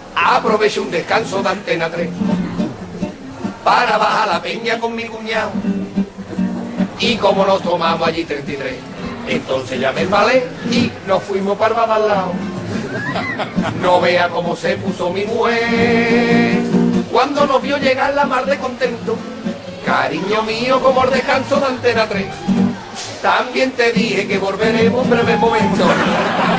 Aproveché un descanso de Antena 3 para bajar la peña con mi cuñado. Y como nos tomamos allí 33, entonces llamé el ballet y nos fuimos para el bar al lado. No vea cómo se puso mi mujer cuando nos vio llegar la mar de contento. Cariño mío, como el descanso de Antena 3, también te dije que volveremos en breve momento.